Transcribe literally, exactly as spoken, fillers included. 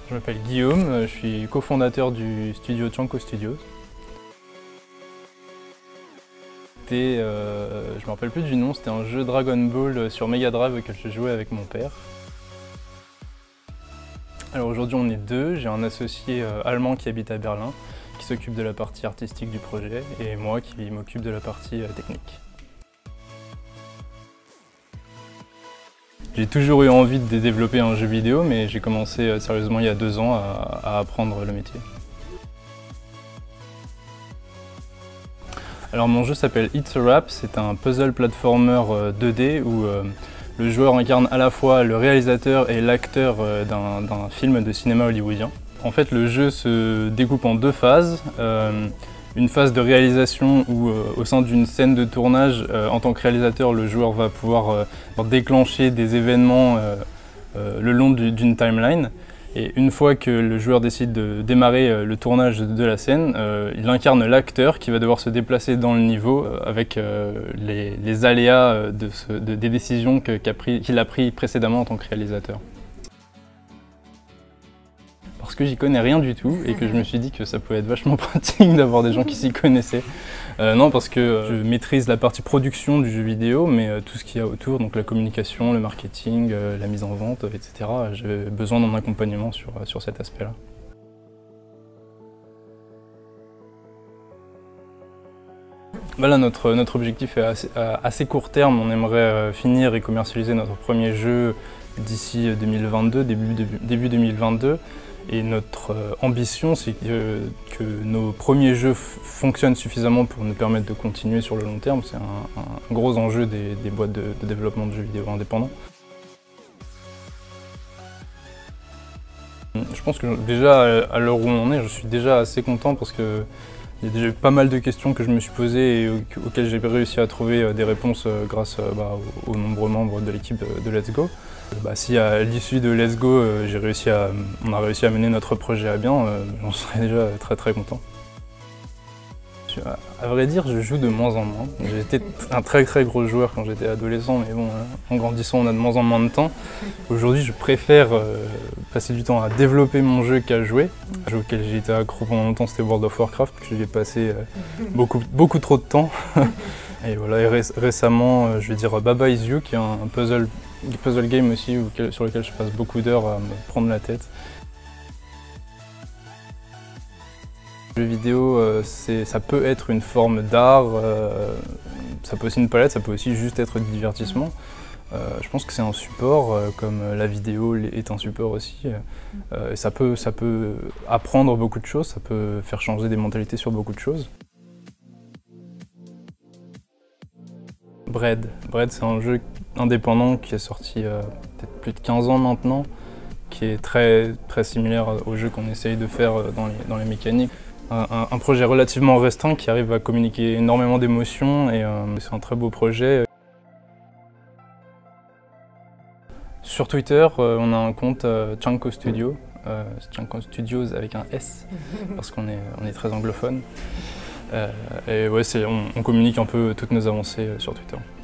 Je m'appelle Guillaume, je suis cofondateur du studio Chanko Studios. C'était, euh, je ne me rappelle plus du nom, c'était un jeu Dragon Ball sur Mega Drive auquel je jouais avec mon père. Alors aujourd'hui on est deux, j'ai un associé euh, allemand qui habite à Berlin, qui s'occupe de la partie artistique du projet, et moi qui m'occupe de la partie euh, technique. J'ai toujours eu envie de développer un jeu vidéo, mais j'ai commencé euh, sérieusement il y a deux ans à, à apprendre le métier. Alors mon jeu s'appelle It's a Wrap, c'est un puzzle platformer deux D où euh, le joueur incarne à la fois le réalisateur et l'acteur euh, d'un film de cinéma hollywoodien. En fait le jeu se découpe en deux phases. Euh, une phase de réalisation où euh, au sein d'une scène de tournage, euh, en tant que réalisateur, le joueur va pouvoir euh, déclencher des événements euh, euh, le long d'une timeline. Et une fois que le joueur décide de démarrer euh, le tournage de la scène, euh, il incarne l'acteur qui va devoir se déplacer dans le niveau euh, avec euh, les, les aléas de ce, de, des décisions qu'il qu a pris, qu'il a pris précédemment en tant que réalisateur. Parce que j'y connais rien du tout et que je me suis dit que ça pouvait être vachement pratique d'avoir des gens qui s'y connaissaient. Euh, non, parce que euh, je maîtrise la partie production du jeu vidéo, mais euh, tout ce qu'il y a autour, donc la communication, le marketing, euh, la mise en vente, et cetera, j'ai besoin d'un accompagnement sur, sur cet aspect-là. Bah là, notre, notre objectif est assez, à assez court terme. On aimerait euh, finir et commercialiser notre premier jeu d'ici deux mille vingt-deux, début, début, début deux mille vingt-deux. Et notre euh, ambition, c'est que, que nos premiers jeux fonctionnent suffisamment pour nous permettre de continuer sur le long terme. C'est un, un gros enjeu des, des boîtes de, de développement de jeux vidéo indépendants. Je pense que déjà, à l'heure où on en est, je suis déjà assez content parce que il y a déjà eu pas mal de questions que je me suis posées et auxquelles j'ai réussi à trouver des réponses grâce bah, aux nombreux membres de l'équipe de Let's Go. Bah, si à l'issue de Let's Go, j'ai réussi à, on a réussi à mener notre projet à bien, j'en serais déjà très très content. À vrai dire, je joue de moins en moins. J'étais un très très gros joueur quand j'étais adolescent, mais bon, en grandissant, on a de moins en moins de temps. Aujourd'hui, je préfère euh, passer du temps à développer mon jeu qu'à jouer. Un jeu auquel j'ai été accro pendant longtemps, c'était World of Warcraft, que j'ai passé euh, beaucoup, beaucoup trop de temps. Et voilà, et ré récemment, euh, je vais dire Baba Is You, qui est un puzzle, puzzle game aussi, auquel, sur lequel je passe beaucoup d'heures à me prendre la tête. Le jeu vidéo, euh, ça peut être une forme d'art, euh, ça peut aussi une palette, ça peut aussi juste être du divertissement. Euh, je pense que c'est un support, euh, comme la vidéo est un support aussi. Euh, et ça peut, ça peut apprendre beaucoup de choses, ça peut faire changer des mentalités sur beaucoup de choses. Bread. Bread, c'est un jeu indépendant qui est sorti euh, peut-être plus de quinze ans maintenant, qui est très, très similaire au jeu qu'on essaye de faire dans les, dans les mécaniques. Un, un projet relativement restreint qui arrive à communiquer énormément d'émotions et euh, c'est un très beau projet. Sur Twitter, euh, on a un compte euh, Chanko Studio, euh, Chanko Studios avec un S, parce qu'on est, on est très anglophone. Euh, et ouais, on, on communique un peu toutes nos avancées sur Twitter.